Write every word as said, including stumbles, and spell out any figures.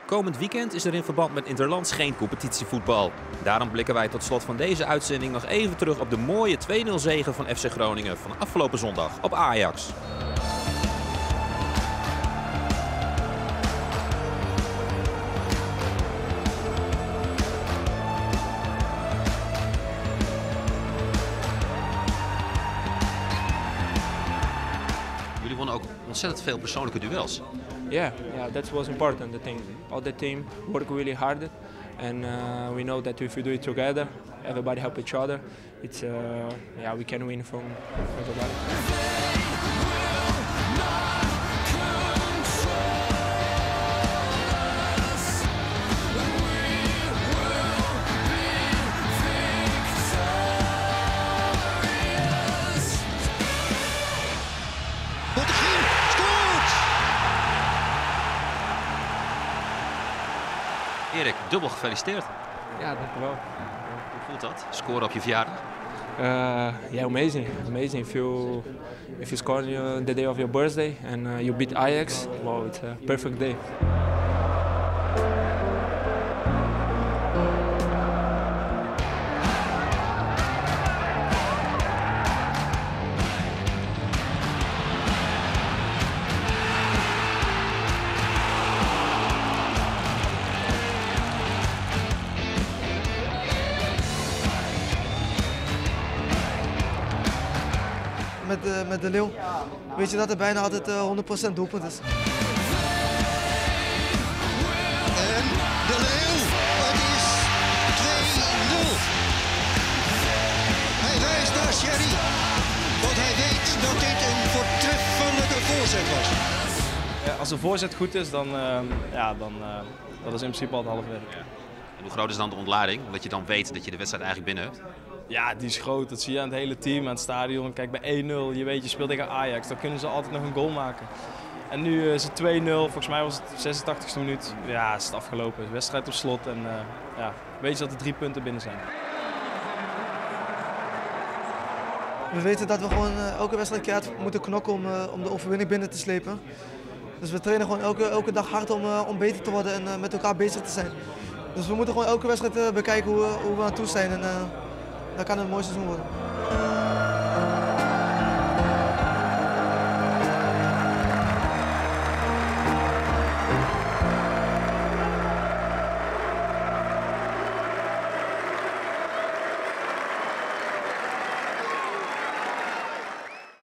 Komend weekend is er in verband met Interlands geen competitievoetbal. Daarom blikken wij tot slot van deze uitzending nog even terug op de mooie twee nul zege van F C Groningen van afgelopen zondag op Ajax. Jullie wonnen ook ontzettend veel persoonlijke duels. Yeah, yeah, that was important. The thing, all the team work really hard, and uh, we know that if we do it together, everybody help each other. It's uh, yeah, we can win from everybody. Erik, dubbel gefeliciteerd. Ja, dankjewel. Hoe voelt dat? Scoren op je verjaardag? Uh, yeah, amazing, amazing. If you if you score on the day of your birthday and uh, you beat Ajax, wow, it's a perfect day. Met de, met de Leeuw weet je dat er bijna altijd uh, honderd procent doelpunt is. En de Leeuw, het is twee nul. Hij wijst naar Sherry, want hij weet dat dit een voortreffelijke voorzet was. Ja, als de voorzet goed is, dan, uh, ja, dan uh, dat is in principe al het halve werk. Ja. En hoe groot is dan de ontlading? Omdat je dan weet dat je de wedstrijd eigenlijk binnen hebt. Ja, die is groot. Dat zie je aan het hele team, aan het stadion. Kijk, bij één nul, je weet, je speelt tegen Ajax. Dan kunnen ze altijd nog een goal maken. En nu is het twee nul. Volgens mij was het de zesentachtigste minuut. Ja, is het afgelopen. De wedstrijd op slot. En uh, ja, weet je dat er drie punten binnen zijn. We weten dat we gewoon uh, elke wedstrijd keihard moeten knokken om, uh, om de overwinning binnen te slepen. Dus we trainen gewoon elke, elke dag hard om, uh, om beter te worden en uh, met elkaar bezig te zijn. Dus we moeten gewoon elke wedstrijd uh, bekijken hoe, hoe we aan toe zijn. En, uh, dan kan het een mooi seizoen worden.